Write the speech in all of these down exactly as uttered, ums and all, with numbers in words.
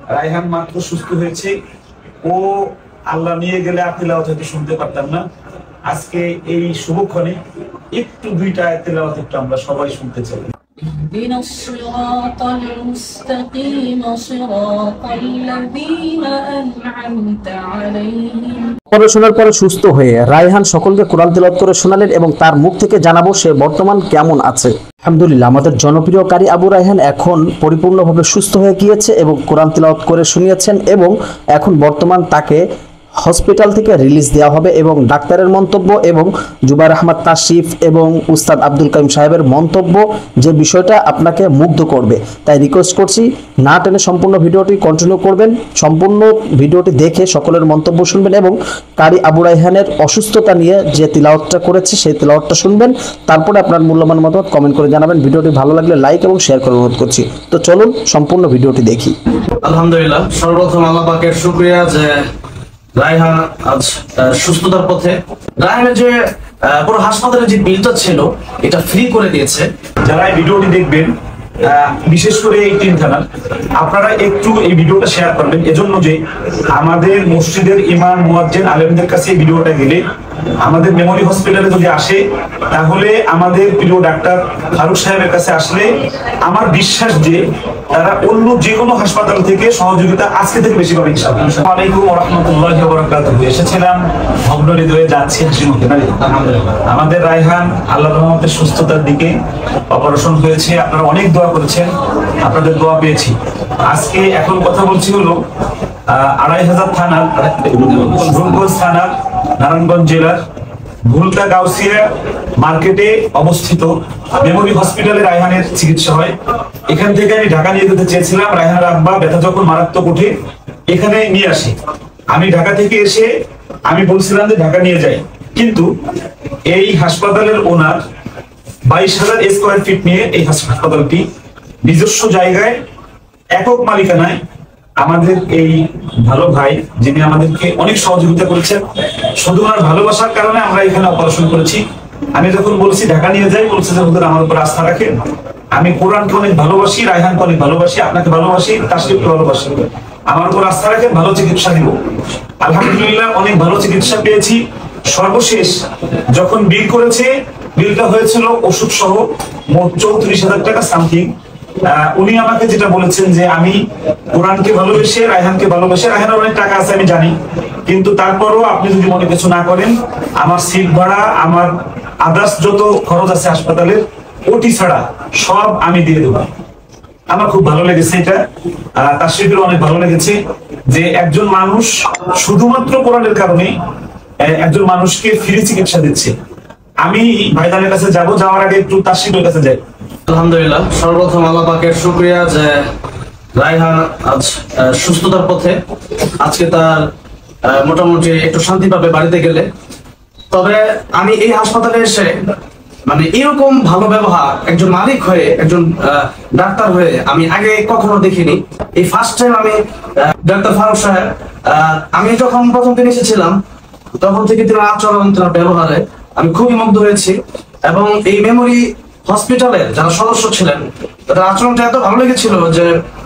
রায়হান মাত্র সুস্থ হয়েছে, ও আল্লাহ নিয়ে গেলে তিলাওয়াত হয়তো শুনতে পারতাম না। আজকে এই শুভক্ষণে একটু দুইটা আয়াত তিলাওয়াত একটু আমরা সবাই শুনতে চাই। اهدنا الصراط المستقيم صراط الذين أنعمت عليهم। পরে শোনার পরে সুস্থ হয়ে রায়হান সকলকে কোরআন তেলাওয়াত করে শোনালেন এবং তার মুখ থেকে জানাবো সে বর্তমান কেমন আছে। আলহামদুলিল্লাহ, আমাদের জনপ্রিয় কারি আবু রায়হান এখন পরিপূর্ণভাবে সুস্থ হয়ে গিয়েছে এবং কোরআন তেলাওয়াত করে শুনিয়েছেন এবং এখন বর্তমান তাকে হসপিটাল থেকে রিলিজ দেওয়া হবে এবং ডাক্তারের মন্তব্য এবং জুবাইর আহমদ তাশরিফ এবং উস্তাদ আব্দুল কাইম সাহেবের মন্তব্য যে বিষয়টা আপনাকে মুগ্ধ করবে। তাই রিকোয়েস্ট করছি না টেনে সম্পূর্ণ ভিডিওটি কন্টিনিউ করবেন, সম্পূর্ণ ভিডিওটি দেখে সকলের মন্তব্য শুনবেন এবং কারি আবু রায়হানের অসুস্থতা নিয়ে যে তিলাওয়াতটা করেছে সেই তিলাওয়াতটা শুনবেন, তারপরে আপনার মূল্যবান মতামত কমেন্ট করে জানাবেন। ভিডিওটি ভালো লাগলে লাইক এবং শেয়ার করে অনুরোধ করছি। তো চলুন সম্পূর্ণ ভিডিওটি দেখি। আলহামদুলিল্লাহ, সর্বপ্রথম আল্লাহ পাকের শুকরিয়া যে রায়হান আজ সুস্থতার পথে। রায়হানের যে পুরো হাসপাতালের যে বিলটা ছিল এটা ফ্রি করে দিয়েছে। যারা এই ভিডিওটি দেখবেন, বিশেষ করে এই তিন থানা, আপনারা একটু এই ভিডিওটা শেয়ার করবেন, এজন্য যে আমাদের মসজিদের ইমাম মুয়াজ্জিন আলেমদের কাছে এই ভিডিওটা গেলে আমাদের মেমোরি হসপিটালে যদি আসে তাহলে আমাদের প্রিয় ডাক্তার ফারুক সাহেবের কাছে আসলে আমার বিশ্বাস যে তারা অন্য যে কোনো হাসপাতাল থেকে সহযোগিতা আজকে থেকে বেশি পাবে ইনশাআল্লাহ। আসসালামু আলাইকুম ওয়া রাহমাতুল্লাহি ওয়া বারাকাতুহু। এসেছিলাম ভগ্ন হৃদয়ে, যাচ্ছি হাসি মুখে। আলহামদুলিল্লাহ, আমাদের রায়হান আল্লাহর রহমতে সুস্থতার দিকে, অপারেশন হয়েছে, আপনারা অনেক দোয়া করেছেন, আপনাদের দোয়া পেয়েছি। আজকে এখন কথা বলছি হলো আড়াই হাজার থানার রূপগঞ্জ থানার নারায়ণগঞ্জ জেলার ভুলতা গাউসিয়া মার্কেটে অবস্থিত মেমোরি হসপিটালে রায়হানের চিকিৎসা হয়। এখান থেকে আমি ঢাকা নিয়ে যেতে চেয়েছিলাম। রায়হানের আব্বা ব্যথা যখন মারাত্মক ওঠে এখানে নিয়ে আসি। আমি ঢাকা থেকে এসে আমি বলছিলাম যে ঢাকা নিয়ে যাই, কিন্তু এই হাসপাতালের ওনার বাইশ হাজার স্কোয়ার ফিট নিয়ে এই হাসপাতালটি নিজস্ব জায়গায় একক মালিকানায় আমাদের এই ভালো ভাই যিনি আমাদেরকে অনেক সহযোগিতা করেছেন, শুধু ওনার ভালোবাসার কারণে আমরা এখানে অপারেশন করেছি। আমি যখন বলছি ঢাকা নিয়ে যাই, বলছে যে হুজুর আমার উপর আস্থা রাখেন, আমি কোরআনকে অনেক ভালোবাসি, রায়হানকে অনেক ভালোবাসি, আপনাকে ভালোবাসি, তাশরিফকে ভালোবাসি, আমার উপর আস্থা রাখেন, ভালো চিকিৎসা দিব। আলহামদুলিল্লাহ, অনেক ভালো চিকিৎসা পেয়েছি। সর্বশেষ যখন বিল করেছে, বিলটা হয়েছিল ওষুধ সহ মোট চৌত্রিশ হাজার টাকা সামথিং। উনি আমাকে যেটা বলেছেন যে আমি কোরআনকে ভালোবেসে, রায়হানকে ভালোবেসে, রায়হানের অনেক টাকা আছে আমি জানি, কিন্তু তারপরও আপনি যদি মনে কিছু না করেন, আমার সিট ভাড়া, আমার আদার্স যত খরচ আছে হাসপাতালের, ওটি ছাড়া সব আমি দিয়ে দেবো। আমার খুব ভালো লেগেছে এটা, তাশরিফের অনেক ভালো লেগেছে যে একজন মানুষ শুধুমাত্র কোরআনের কারণে একজন মানুষকে ফ্রি চিকিৎসা দিচ্ছে। আমি ভাইজানের কাছে যাব, যাওয়ার আগে একটু তাশরিফের কাছে যাই। আলহামদুলিল্লাহ, সর্বপ্রথম আল্লাহ পাকের শুকরিয়া যে রায়হান আজ সুস্থতার পথে। আজকে তার মোটামুটি একটু শান্তি পাবে বাড়িতে গেলে। তবে আমি এই হাসপাতালে এসে মানে এরকম ভালো ব্যবহার একজন মালিক হয়ে, একজন ডাক্তার হয়ে আমি আগে কখনো দেখিনি। এই ফার্স্ট টাইম আমি ডাক্তার ফারুক সাহেব, আমি যখন প্রথম দিন এসেছিলাম তখন থেকে তিনি আচরণ, তার ব্যবহারে আমি খুবই মুগ্ধ হয়েছি এবং এই মেমোরি হসপিটালের যারা সদস্য ছিলেন তাদের আচরণটা এত ভালো লেগেছিল যে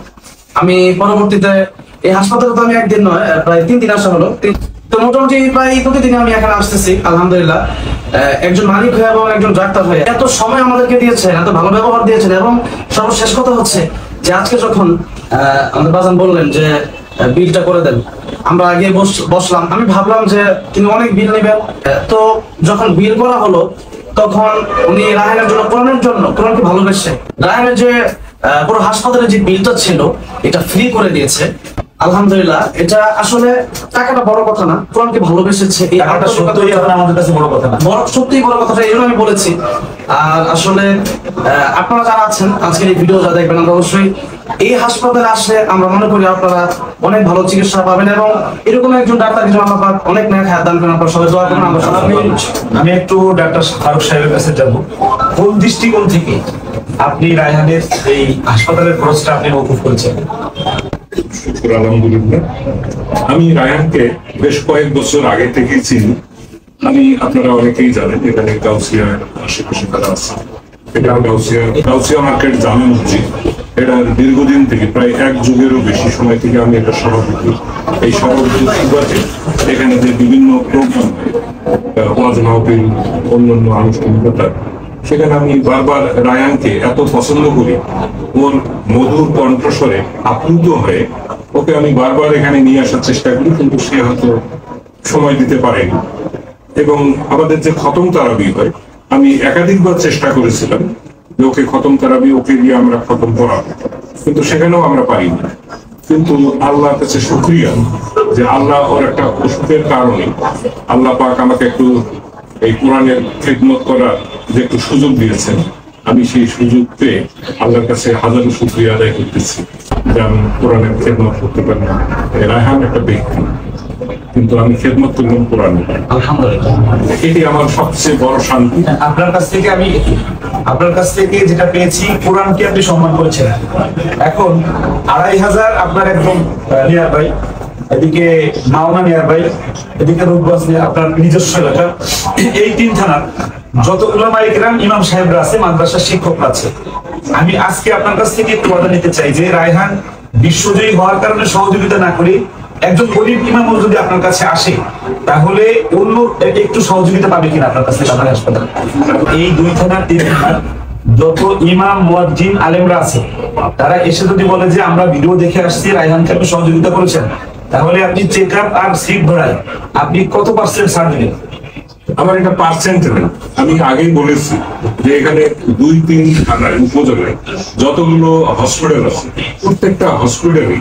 আমি পরবর্তীতে এই হাসপাতালে তো আমি একদিন নয় প্রায় তিন দিন আসা হলো। তো মোটামুটি প্রায় প্রতিদিন আমি এখানে আসতেছি। আলহামদুলিল্লাহ, একজন মালিক হয়ে এবং একজন ডাক্তার হয়ে এত সময় আমাদেরকে দিয়েছেন, এত ভালো ব্যবহার দিয়েছেন এবং সর্বশেষ কথা হচ্ছে যে আজকে যখন আমাদের বাজান বললেন যে বিলটা করে দেন, আমরা আগে বসলাম, আমি ভাবলাম যে তিনি অনেক বিল নেবেন। তো যখন বিল করা হলো তখন উনি রায়হানের জন্য, কোরআনের জন্য, কোরআনকে ভালোবেসে রায়হানের যে পুরো হাসপাতালের যে বিলটা ছিল এটা ফ্রি করে দিয়েছে। আলহামদুলিল্লাহ, এটা আসলে টাকাটা বড় কথা না, কোরআনকে ভালোবেসেছে এই টাকাটা সত্যিই আমাদের কাছে বড় কথা না, বড় সত্যিই বড় কথাটা এই জন্য আমি বলেছি। আর আসলে আপনারা যারা আছেন আজকের এই ভিডিও যারা দেখবেন, আমরা অবশ্যই এই হাসপাতালে আসলে আমরা মনে করি আপনারা অনেক ভালো চিকিৎসা পাবেন এবং এরকম একজন ডাক্তার কিছু আমরা অনেক ন্যায় হাত দান করেন। আপনারা সবাই দোয়া করুন। আমরা সবাই আমি একটু ডাক্তার ফারুক সাহেবের কাছে যাব। কোন দৃষ্টিকোণ থেকে আপনি রায়হানের এই হাসপাতালের খরচটা আপনি মওকুফ করেছেন? শুকর আলহামদুলিল্লাহ, আমি রায়হানকে বেশ কয়েক বছর আগে থেকেই চিনি। আমি আপনারা অনেকেই জানেন এখানে গাউসিয়া আশেপাশে তারা আছে। এটা গাউসিয়া গাউসিয়া মার্কেট জামে মসজিদ, এটা দীর্ঘদিন থেকে প্রায় এক যুগেরও বেশি সময় থেকে আমি এটা সভাপতি। এই সভাপতি সুবাদে এখানে যে বিভিন্ন প্রোগ্রাম, ওয়াজ মাহফিল, অন্যান্য আনুষ্ঠানিকতা, সেখানে আমি বারবার রায়ানকে এত পছন্দ করি, ওর মধুর কণ্ঠস্বরে আপ্লুত হয়ে ওকে আমি বারবার এখানে নিয়ে আসার চেষ্টা করি, কিন্তু সে হয়তো সময় দিতে পারেনি। এবং আমাদের যে খতম তারাবি হয়, আমি একাধিকবার চেষ্টা করেছিলাম যে ওকে খতম তারাবি ওকে দিয়ে আমরা খতম করাবো, কিন্তু সেখানেও আমরা পারিনি। কিন্তু আল্লাহর কাছে শুকরিয়া যে আল্লাহ ওর একটা অসুখের কারণে আল্লাহ পাক আমাকে একটু এই কোরআনের খেদমত করার যে একটু সুযোগ দিয়েছেন। আমি সেই সুযোগ পেয়ে আল্লাহর কাছে হাজারো শুকরিয়া আদায় করতেছি যে আমি কোরআনের খেদমত করতে পারলাম। রায়হান একটা ব্যক্তি, কিন্তু আমি খেদমত করলাম কোরআন। আলহামদুলিল্লাহ, এটি আমার সবচেয়ে বড় শান্তি। আপনার কাছ থেকে আমি আপনার কাছ থেকে যেটা পেয়েছি, কোরআনকে আপনি সম্মান করেছেন। এখন আড়াই হাজার আপনার একদম নিয়ার বাই, এদিকে মাওনা নিয়ার বাই, এদিকে রূপগঞ্জ নিয়ার, আপনার নিজস্ব এলাকা, এই তিন থানার যত উলামা ইকরাম, ইমাম সাহেবরা আছে, মাদ্রাসার শিক্ষকরা আছে, আমি আজকে আপনার কাছ থেকে একটু কথা নিতে চাই যে রায়হান বিশ্বজয়ী হওয়ার কারণে সহযোগিতা না করে একজন গরিব ইমাম যদি আপনার কাছে আসে, তাহলে অন্য একটু সহযোগিতা পাবে কিনা আপনার কাছে হাসপাতাল? এই দুই থানার তিন থানার যত ইমাম, মুয়াজ্জিন, আলেমরা আছে, তারা এসে যদি বলে যে আমরা ভিডিও দেখে আসছি, রায়হানকে আপনি সহযোগিতা করেছেন, তাহলে আপনি চেক আপ আর সিট ভাড়ায় আপনি কত পার্সেন্ট ছাড় দিবেন? আমার এটা পার্সেন্ট নেই, আমি আগেই বলেছি যে এখানে দুই তিন থানার উপজেলায় যতগুলো হসপিটাল আছে, প্রত্যেকটা হসপিটালে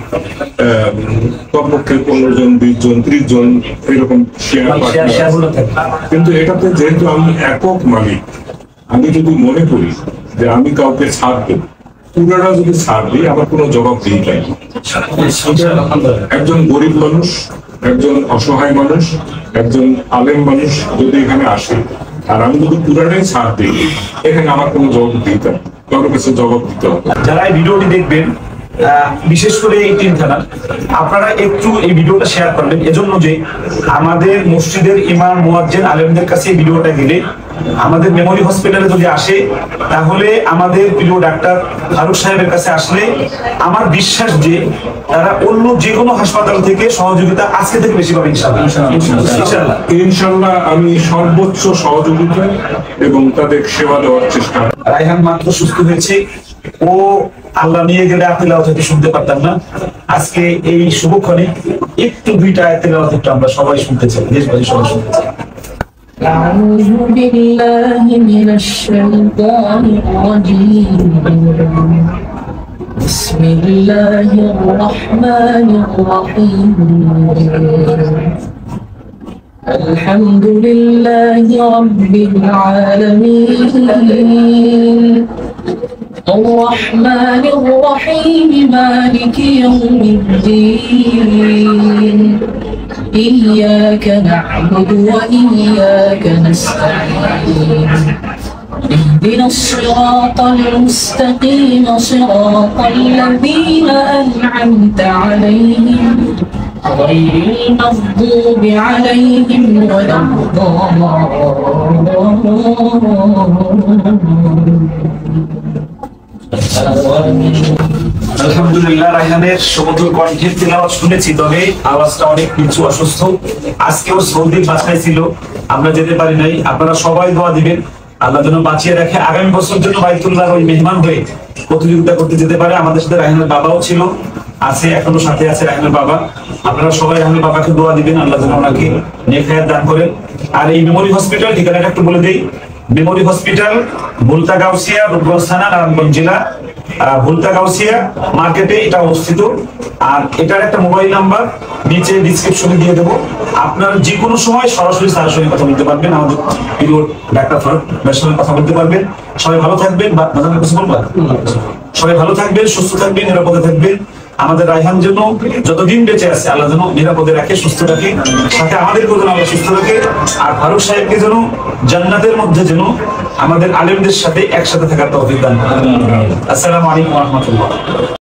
কমপক্ষে পনেরো জন, বিশ জন, ত্রিশ জন এরকম শেয়ার। কিন্তু এটাতে যেহেতু আমি একক মালিক, আমি যদি মনে করি যে আমি কাউকে ছাড় দেব, পুরাটা যদি ছাড় দিই আমার কোনো জবাব দিই নাই। একজন গরিব মানুষ, একজন অসহায় মানুষ, একজন আলেম মানুষ যদি এখানে আসে আর আমি যদি পুরাটাই ছাড় দিই, এখানে আমার কোনো জবাব দিতে কারোর কাছে জবাব দিতে হবে। যারা এই ভিডিওটি দেখবেন, বিশেষ করে এই তিন থানা, আপনারা একটু এই ভিডিওটা শেয়ার করবেন, এজন্য যে আমাদের মসজিদের ইমাম, মুয়াজ্জিন, আলেমদের কাছে এই ভিডিওটা গেলে, আমাদের মেমোরি হসপিটালে যদি আসে, তাহলে আমাদের প্রিয় ডাক্তার ফারুক সাহেবের কাছে আসলে আমার বিশ্বাস যে তারা অন্য যে কোনো হাসপাতাল থেকে সহযোগিতা আজকে থেকে বেশি পাবে ইনশাআল্লাহ। ইনশাআল্লাহ ইনশাআল্লাহ আমি সর্বোচ্চ সহযোগিতা এবং তাদের সেবা দেওয়ার চেষ্টা। রায়হান মাত্র সুস্থ হয়েছে, ও আল্লাহ নিয়ে গেলে তেলাওয়াত হয়তো শুনতে পারতাম না। আজকে এই শুভক্ষণে একটু দুইটা আয়াত তেলাওয়াত একটু আমরা সবাই শুনতে চাই, দেশবাসী সবাই শুনতে চাই। أعوذ بالله من الشيطان الرجيم. بسم الله الرحمن الرحيم. الحمد لله رب العالمين، الرحمن الرحيم، مالك يوم الدين، إياك نعبد وإياك نستعين، اهدنا الصراط المستقيم، صراط الذين أنعمت عليهم غير المغضوب عليهم ولا الضالين. আলহামদুলিল্লাহ, রায়হানের সমতুল কণ্ঠের তেলাওয়াত শুনেছি, তবে আওয়াজটা অনেক কিছু অসুস্থ। আজকেও সৌদির বাসায় ছিল, আমরা যেতে পারি নাই। আপনারা সবাই দোয়া দিবেন আল্লাহ যেন বাঁচিয়ে রাখে, আগামী বছর জন্য বাইতুল্লাহর ওই মেহমান হয়ে প্রতিযোগিতা করতে যেতে পারে। আমাদের সাথে রায়হানের বাবাও ছিল, আছে, এখনো সাথে আছে রায়হানের বাবা। আপনারা সবাই রায়হানের বাবাকে দোয়া দিবেন, আল্লাহ যেন ওনাকে নেক হায়াত দান করেন। আর এই মেমোরি হসপিটাল ঠিকানাটা একটু বলে দেই। মেমোরি হসপিটাল ভুলতা গাউসিয়া, রূপগঞ্জ থানা, নারায়ণগঞ্জ জেলা, ভুলতা গাউসিয়া মার্কেটে এটা অবস্থিত। আর এটার একটা মোবাইল নাম্বার নিচে ডিসক্রিপশনে দিয়ে দেবো। আপনারা যে কোনো সময় সরাসরি স্যারের সঙ্গে কথা বলতে পারবেন, আমাদের প্রিয় ডাক্তার ফারুক ভাইয়ের সঙ্গে কথা বলতে পারবেন। সবাই ভালো থাকবেন, কিছু বলবেন? সবাই ভালো থাকবেন, সুস্থ থাকবেন, নিরাপদে থাকবেন। আমাদের রায়হান যেন যতদিন বেঁচে আছে আল্লাহ যেন নিরাপদে রাখে, সুস্থ রাখে, সাথে আমাদেরকেও যেন আল্লাহ সুস্থ রাখে। আর ফারুক সাহেবকে যেন জান্নাতের মধ্যে যেন আমাদের আলেমদের সাথে একসাথে থাকার তৌফিক দান করেন। আসসালামু আলাইকুম ওয়া রাহমাতুল্লাহ।